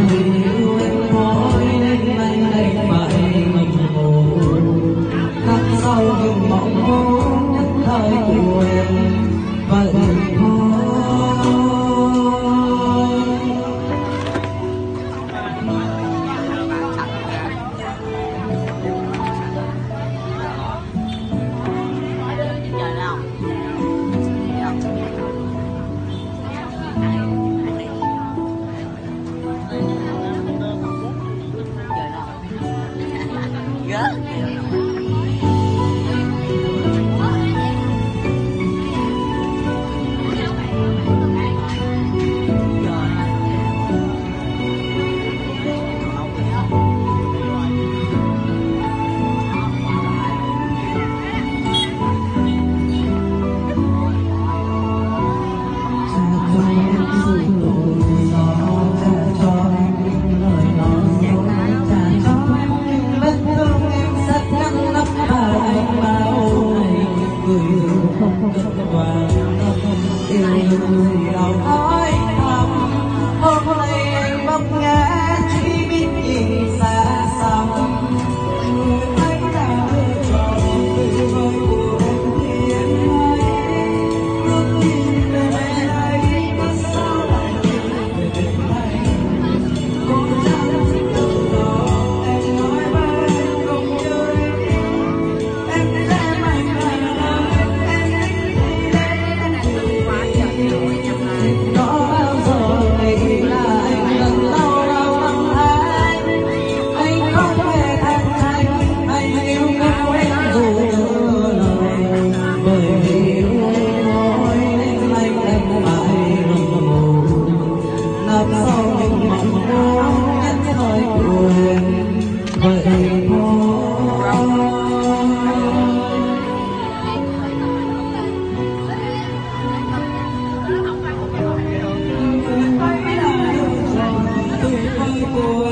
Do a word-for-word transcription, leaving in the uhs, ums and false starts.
yêu em mỏi nên anh đành phải ngậm ngùi khắc sâu những mong muốn nhất thời của em vậy thôi. Người nào nói thầm hôm nay anh vấp ngã chỉ biết nhìn xa xăm người thấy đã tròn từ vơi của em thì em hãy ước nhìn về bên đây có sao lại về bên đây cô chẳng từ đó em nói với em không như em em sẽ mạnh hơn em thích thì đến có bao giờ nghĩ là anh lần lâu lâu bằng anh anh không hề thành thành anh yêu nhau em dù đưa lời bởi vì yêu em nói nên anh đành phải ngậm ngùi nấp sau những mong muốn nhất thời của em vậy thôi. Hãy subscribe cho kênh Ghiền Mì Gõ để không bỏ lỡ những video hấp dẫn.